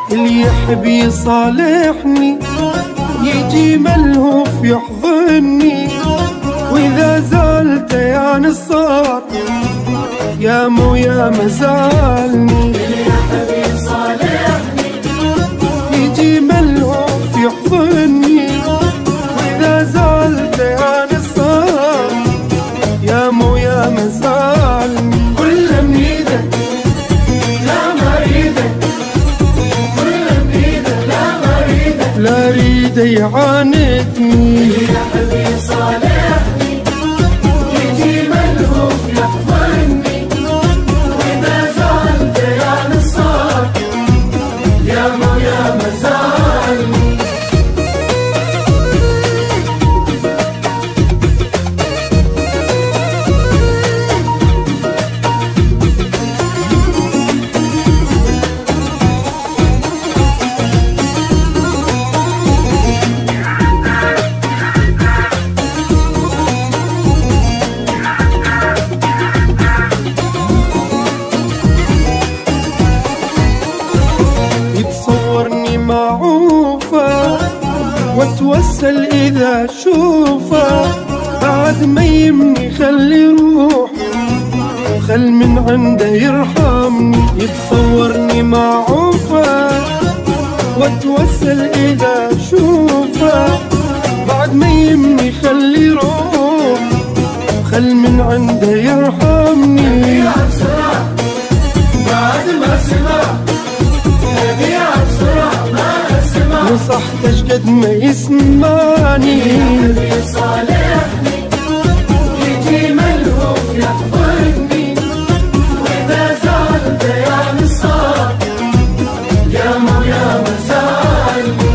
اللي يحب يصالحني يجي ملهوف يحضني، وإذا زالت يا نصار يا مو يا مزالني. اللي يحب يصالحني يجي ملهوف يحضني، وإذا زالت يا نصار يا مو يا مزالني. كل مريدك لا مريدك، كل مريدك لا مريدك، لا ريد يعاندني. اللي يحب يصالحني يجي ملهوف يحضني، وإذا زعلت يا نصار يا مو يا مزعلني. يتصورني معوفة واتوسل إذا شوفه، بعد ما يمني خلي روح خل من عنده يرحمني. يتصورني معوفة واتوسل إذا شوفه، بعد ما يمني خلي روح خل من عنده يرحمني. بعد ما سمع نبيع بسرعة ما سمع، نصحت اشقد ما يسمعني. يصالحني يجي ملهوف يحضني، وإذا زعلت يا نصار يا مو يا مزعلني.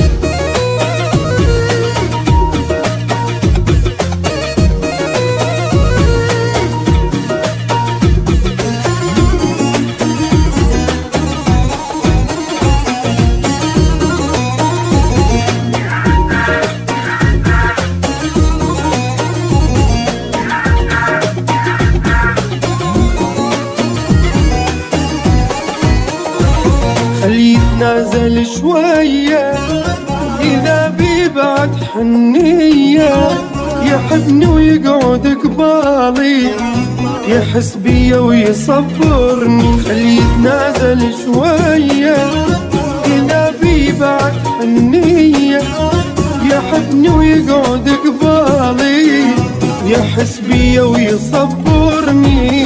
خليه يتنازل شوية إذا بيبعد حنية، يحبني ويقعد قبالي يحس بيا ويصبرني. خليه يتنازل شوية إذا بيبعد حنية، يحبني ويقعد قبالي يحس بيا ويصبرني.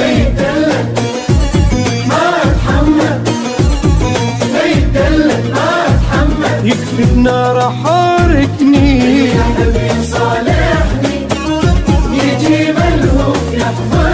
يكفي بنار حاركني. يحب يصالحني يجي ملهوف يحضني،